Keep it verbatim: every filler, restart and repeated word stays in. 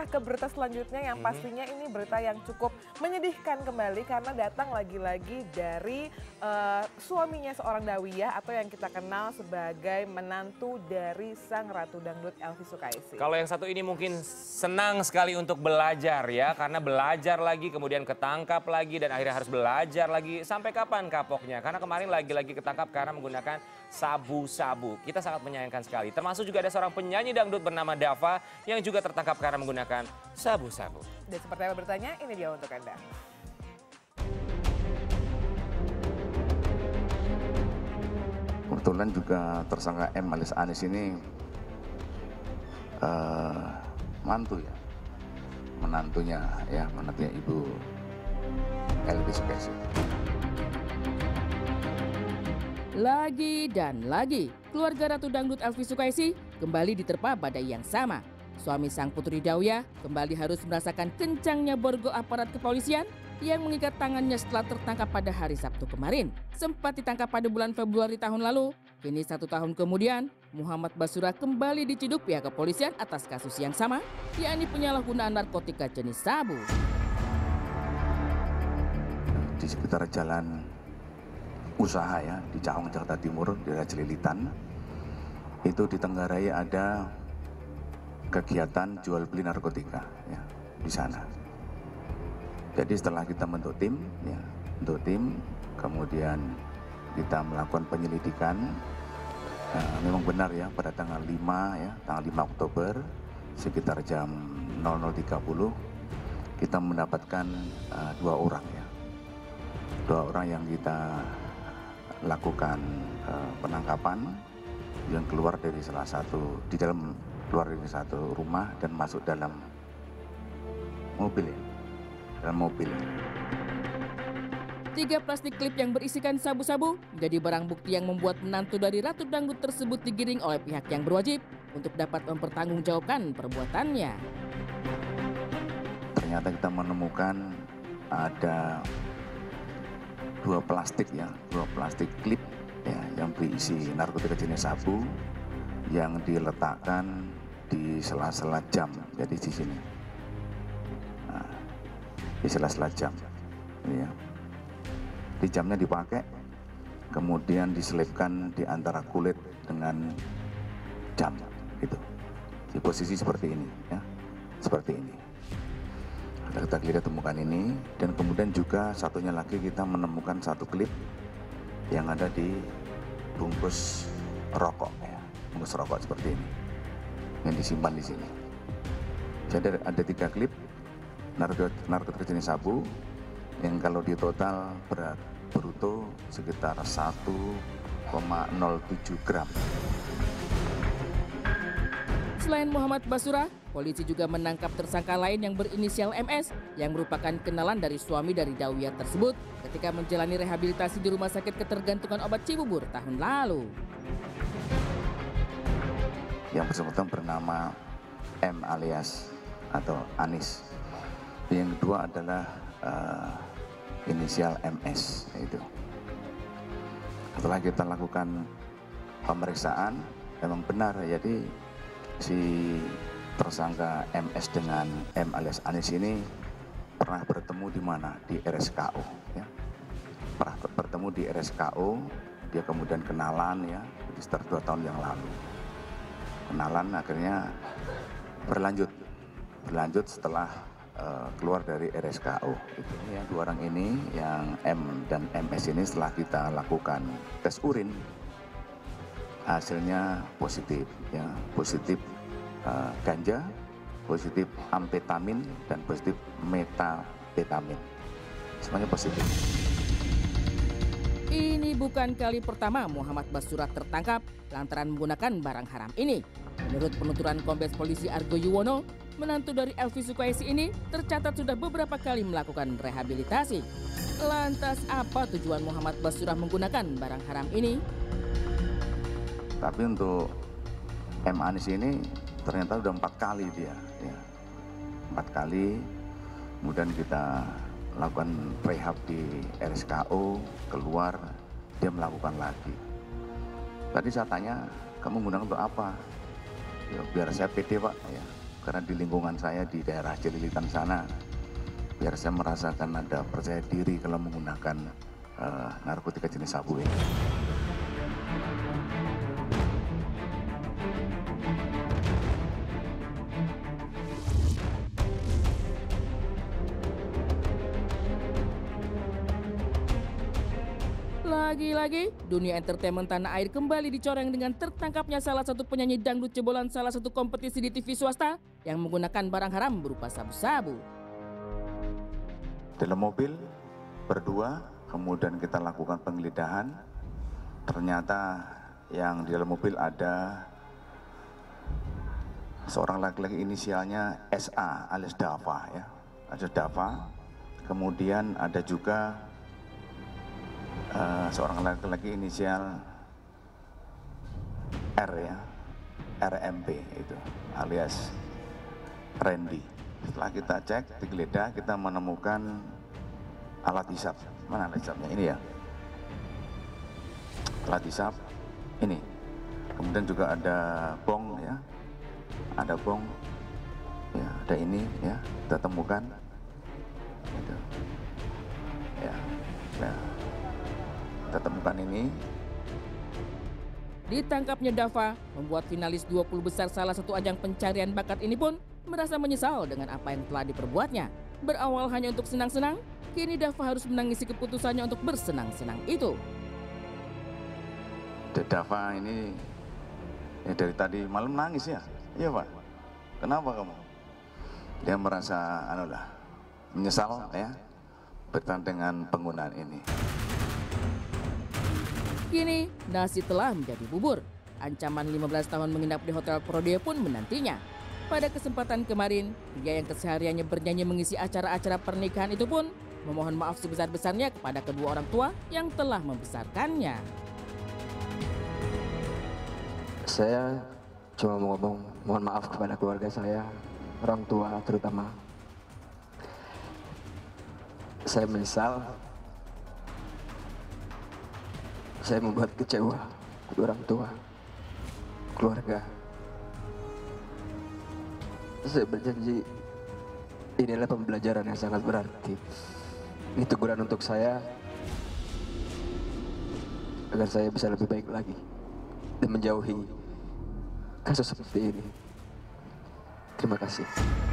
melangkah ke berita selanjutnya yang pastinya ini berita yang cukup menyedihkan kembali karena datang lagi-lagi dari uh, suaminya seorang Dawiyah atau yang kita kenal sebagai menantu dari sang Ratu Dangdut Elvi Sukaesih. Kalau yang satu ini mungkin senang sekali untuk belajar ya, karena belajar lagi kemudian ketangkap lagi dan akhirnya harus belajar lagi. Sampai kapan kapoknya? Karena kemarin lagi-lagi ketangkap karena menggunakan sabu-sabu. Kita sangat menyayangkan sekali. Termasuk juga ada seorang penyanyi dangdut bernama Dava yang juga tertangkap karena menggunakan sabu-sabu. Dan seperti apa bertanya, ini dia untuk Anda. Kebetulan juga tersangka M alias Anis ini uh, mantu ya, menantunya ya, menantunya Ibu Elvi Sukaesih. Lagi dan lagi, keluarga Ratu Dangdut Elvi Sukaesih kembali diterpa badai yang sama. Suami sang putri Dawiyah kembali harus merasakan kencangnya borgo aparat kepolisian yang mengikat tangannya setelah tertangkap pada hari Sabtu kemarin. Sempat ditangkap pada bulan Februari tahun lalu, kini satu tahun kemudian Muhammad Basura kembali diciduk pihak kepolisian atas kasus yang sama, yakni penyalahgunaan narkotika jenis sabu. Di sekitar jalan usaha ya, di Cawang, Jakarta Timur, di daerah Celilitan, itu ditenggarai ada kegiatan jual beli narkotika ya di sana. Jadi setelah kita bentuk tim, ya, bentuk tim, kemudian kita melakukan penyelidikan. Nah, memang benar ya pada tanggal lima ya, tanggal lima Oktober sekitar jam nol nol tiga puluh kita mendapatkan uh, dua orang ya, dua orang yang kita lakukan uh, penangkapan yang keluar dari salah satu di dalam keluar dari satu rumah dan masuk dalam mobil ya, dalam mobil. Tiga plastik klip yang berisikan sabu-sabu menjadi barang bukti yang membuat menantu dari Ratu Dangdut tersebut digiring oleh pihak yang berwajib untuk dapat mempertanggungjawabkan perbuatannya. Ternyata kita menemukan ada dua plastik ya, dua plastik klip ya, yang berisi narkotika jenis sabu yang diletakkan di sela-sela jam, jadi di sini, nah, di sela-sela jam, ya. Di jamnya dipakai, kemudian diselipkan di antara kulit dengan jam, gitu. Di posisi seperti ini, ya, seperti ini. Kita kita temukan ini, dan kemudian juga satunya lagi kita menemukan satu klip yang ada di bungkus rokok, ya, bungkus rokok seperti ini, yang disimpan di sini. Jadi ada tiga klip narkotika jenis sabu yang kalau di total berat bruto sekitar satu koma nol tujuh gram. Selain Muhammad Basura, polisi juga menangkap tersangka lain yang berinisial M S yang merupakan kenalan dari suami dari Dawiyah tersebut ketika menjalani rehabilitasi di Rumah Sakit Ketergantungan Obat Cibubur tahun lalu. Yang bersangkutan bernama M alias atau Anis. Yang kedua adalah uh, inisial M S itu. Setelah kita lakukan pemeriksaan, memang benar jadi si tersangka M S dengan M alias Anis ini pernah bertemu di mana? Di R S K O ya. Pernah bertemu di R S K O, dia kemudian kenalan ya, sekitar dua tahun yang lalu. Kenalan akhirnya berlanjut berlanjut setelah uh, keluar dari R S K O gitu. Ya, dua orang ini yang M dan M S ini setelah kita lakukan tes urin hasilnya positif ya, positif uh, ganja, positif amfetamin dan positif metapetamin, semuanya positif. Ini bukan kali pertama Muhammad Basura tertangkap lantaran menggunakan barang haram ini. Menurut penuturan Kombes Polisi Argo Yuwono, menantu dari Elvi Sukaesih ini tercatat sudah beberapa kali melakukan rehabilitasi. Lantas apa tujuan Muhammad Basura menggunakan barang haram ini? Tapi untuk M Anis ini ternyata sudah empat kali dia, ya. empat kali. Kemudian kita lakukan rehab di R S K O, keluar, dia melakukan lagi. Tadi saya tanya, kamu menggunakan untuk apa? Ya, biar saya pede pak, ya. karena di lingkungan saya di daerah Cililitan sana, biar saya merasakan ada percaya diri kalau menggunakan uh, narkotika jenis sabu ini. Lagi-lagi, dunia entertainment tanah air kembali dicoreng dengan tertangkapnya salah satu penyanyi dangdut jebolan salah satu kompetisi di T V swasta yang menggunakan barang haram berupa sabu-sabu. Dalam mobil berdua, kemudian kita lakukan penggeledahan. Ternyata yang di dalam mobil ada seorang laki-laki inisialnya S A alias Dava ya, ada Dava. Kemudian ada juga Uh, seorang laki-laki inisial R ya, R M P itu alias Randy. Setelah kita cek, digeledah, kita menemukan alat hisap. Mana alat hisapnya? Ini ya, alat hisap ini. Kemudian juga ada bong ya, ada bong ya, ada ini ya, kita temukan itu ya, ya. Kita temukan ini. Ditangkapnya Dava membuat finalis dua puluh besar salah satu ajang pencarian bakat ini pun merasa menyesal dengan apa yang telah diperbuatnya. Berawal hanya untuk senang-senang, kini Dava harus menangisi keputusannya untuk bersenang-senang itu. Dava ini ya dari tadi malam nangis ya. Iya Pak, kenapa kamu? Dia merasa anu lah, menyesal ya berkaitan dengan penggunaan ini. Kini, nasi telah menjadi bubur. Ancaman lima belas tahun menginap di Hotel Prodeo pun menantinya. Pada kesempatan kemarin, pria yang kesehariannya bernyanyi mengisi acara-acara pernikahan itu pun memohon maaf sebesar-besarnya kepada kedua orang tua yang telah membesarkannya. Saya cuma mau ngomong mohon maaf kepada keluarga saya, orang tua terutama. Saya menyesal saya membuat kecewa kedua orang tua, keluarga. Saya berjanji ini adalah pembelajaran yang sangat berarti. Ini teguran untuk saya agar saya bisa lebih baik lagi dan menjauhi kasus seperti ini. Terima kasih.